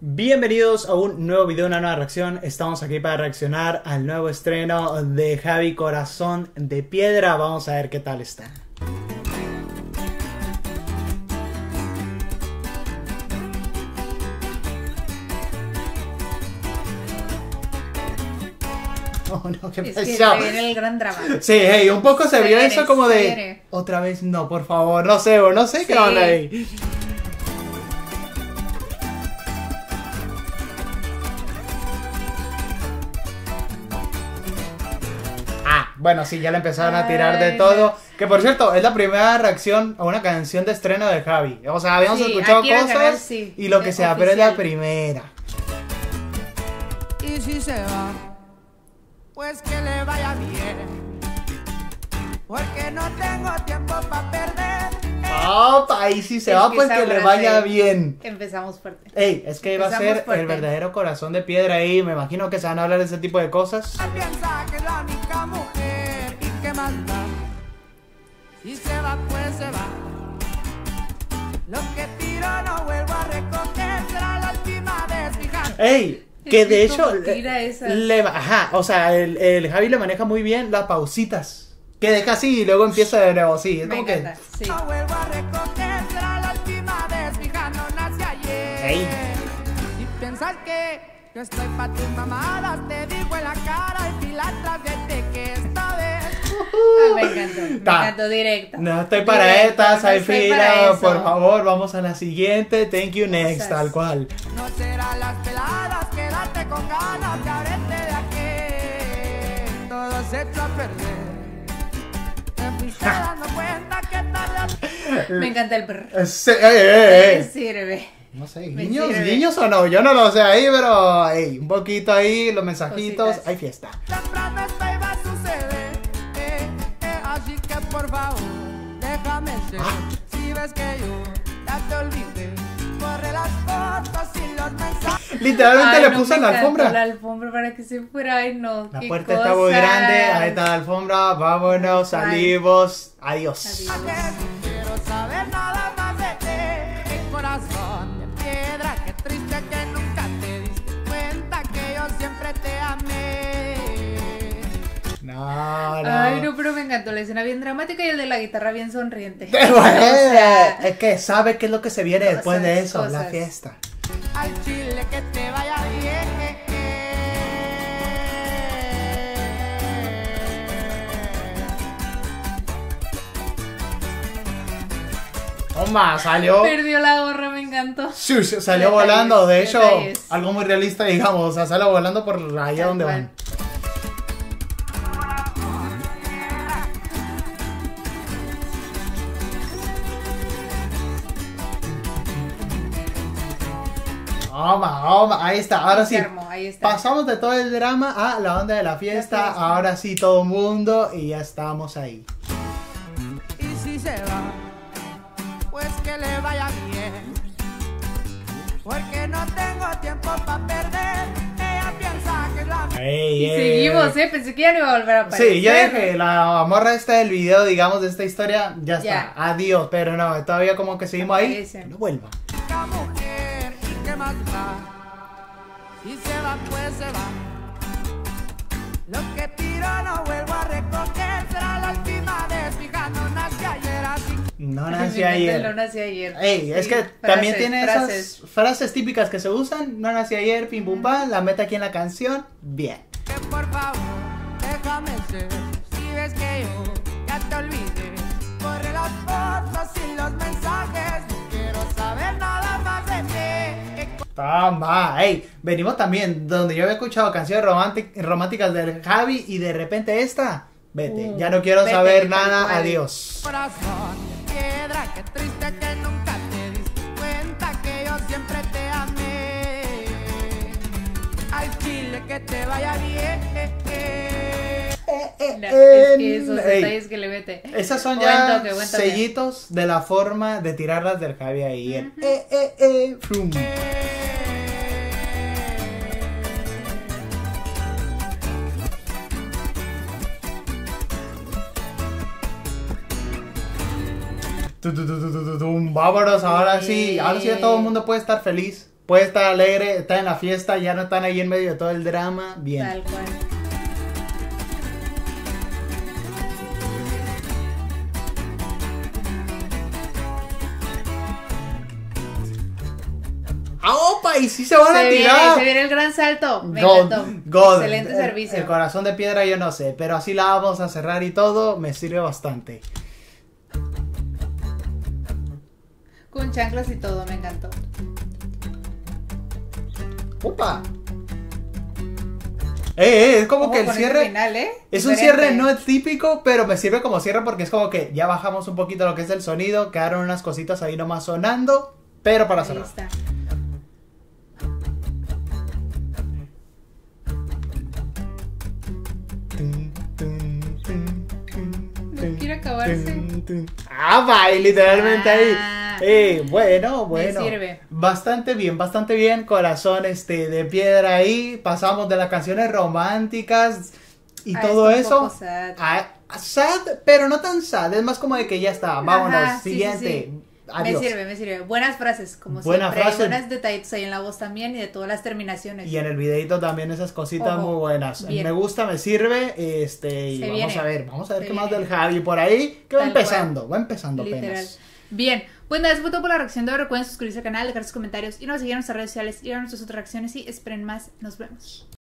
Bienvenidos a un nuevo video, una nueva reacción. Estamos aquí para reaccionar al nuevo estreno de Javi, Corazón de Piedra. Vamos a ver qué tal está. Oh, no, ¿qué es pasó? que se viene el gran drama. Sí, hey, un poco se vio viene, eso como se de... viene. Otra vez, no, por favor, no sé Sí. qué onda ahí. Bueno, sí, ya le empezaron a tirar de Ay, todo. Que por cierto, es la primera reacción a una canción de estreno de Javi. O sea, habíamos Sí, escuchado aquí en el cosas canal, sí, y lo que sea, pero es la oficial. primera. Y si se va, pues que le vaya bien, porque no tengo tiempo para perder. ¡Opa! Y si se va, pues que le vaya bien. Empezamos fuerte. Ey, es que va a Empezamos ser fuerte. el verdadero Corazón de Piedra ahí. Me imagino que se van a hablar de ese tipo de cosas. Piensa que es la única mujer y que manda. Si se va, pues se va. Lo que tiro no vuelvo a recoger, será la última vez, fíjate. ¡Ey! Que de ¿Cómo hecho, tira esas? ajá, o sea, el Javi le maneja muy bien las pausitas. Que deja así y luego empieza de nuevo, sí. Es Me como que... encanta, sí. No vuelvo a recoger, será la última vez, fija, no nací ayer. Ey. Si piensas que yo estoy pa' tus mamadas, te digo en la cara y pilatras, vete que esta vez. Me encantó directo. No estoy para Directo, estas, no hay estoy fila, para eso. por favor, vamos a la siguiente. Thank you, next, Cosas. tal cual. No serán las peladas, quédate con ganas de abrete de aquí. Todo se echó a perder. Te fuiste dando cuenta que tarde. Me encanta el perro. Me Sirve. No sé, Me guiños, sirve. guiños o no, yo no lo sé ahí, pero hey, un poquito ahí, los mensajitos, Cositas. hay fiesta. Temprano esto iba a suceder, así que por favor, déjame ser. Si ves que yo ya te olvidé, borré las fotos y los mensajes. Literalmente Ay, le no, puso me en la encantó alfombra. La alfombra para que se fuera. Ay, no. La qué puerta está muy cosas. grande, ahí está la alfombra, vámonos, Ay. salimos, adiós. Adiós. Quiero saber nada más de ti, mi corazón de piedra, qué triste que nunca te diste cuenta que yo siempre te amé. No, no. Ay, no, pero me encantó la escena bien dramática y el de la guitarra bien sonriente. Bueno, O sea, es que sabe qué es lo que se viene después de cosas, eso, la cosas. fiesta. Al chile que te vaya bien. Toma, salió. perdió la gorra, me encantó. Salió Detalles, volando, de hecho, detalles. algo muy realista, digamos, o sea, sale volando por allá Tal donde cual. van. Ahí está, ahora sí. Se armó, ahí está. Pasamos de todo el drama a la onda de la fiesta, La fiesta. ahora sí todo mundo y ya estamos ahí. Y si se va, pues que le vaya bien, porque no tengo tiempo para perder. Ella piensa que es la Ey, Y seguimos, pensé que ya no iba a volver a aparecer. Sí, yo dije, la morra esta del video, digamos, de esta historia, ya está, Ya. adiós, pero no, todavía como que seguimos ahí, Aparece. no vuelva. única mujer y que más da. Si se va, pues se va. Lo que tiro no vuelvo a recoger, será la última vez, fija, no nací ayer así. No Me nací encanta el ayer. No nací ayer. Ey, es Sí, que también frases, tiene frases. esas frases típicas que se usan, no nací ayer, pim pum pam, la mete aquí en la canción, bien. Que por favor, déjame ser. Si ves que yo ya te olvidé, borré las fotos y los mensajes. No quiero saber nada más de ti. Toma, ey, venimos también donde yo había escuchado canciones románticas del Javi y de repente esta, vete, ya no quiero Vete, saber tal nada, cual. adiós. Corazón de piedra, qué triste que nunca te diste cuenta que yo siempre te amé. Al chile que te vaya bien. No, es que esos Ey, detalles que le mete. esas son Buen ya toque, buen toque. sellitos de la forma de tirarlas del Javi ahí. Frum. Vámonos, ahora sí ya todo el mundo puede estar feliz. puede estar alegre, está en la fiesta, ya no están ahí en medio de todo el drama. Bien. Tal cual. ¡Ah, opa! Y sí se van a Se viene, tirar. se viene el gran salto. Me God, encantó. God. Excelente servicio. El corazón de piedra yo no sé, pero así la vamos a cerrar y todo, me sirve bastante. Con chanclas y todo, me encantó. ¡Opa! Es como Ojo que el con cierre... ese final, Es un Diferente. cierre no es típico, pero me sirve como cierre porque es como que ya bajamos un poquito lo que es el sonido, quedaron unas cositas ahí nomás sonando, pero para Ahí cerrar. está. No quiere acabarse. Ah, va, y literalmente ahí. Ah. Bueno, Me sirve. bastante bien, corazón de piedra ahí, pasamos de las canciones románticas y Ah, todo está un eso poco sad. a sad, pero no tan sad, es más como de que ya está, vámonos, Ajá, sí, siguiente, sí. adiós. Me sirve. Buenas frases, como Buena siempre. frase. Buenos detallitos ahí en la voz también y de todas las terminaciones. Y en el videito también esas cositas Ojo, muy buenas. bien. Me gusta, me sirve, y Se vamos viene. vamos a ver Se qué más viene. del Javi por ahí, que va Tal cual. empezando Literal. apenas. Bien, pues nada, eso fue todo por la reacción de hoy. Recuerden suscribirse al canal, dejar sus comentarios y nos seguir en nuestras redes sociales y ver nuestras otras reacciones y esperen más. Nos vemos.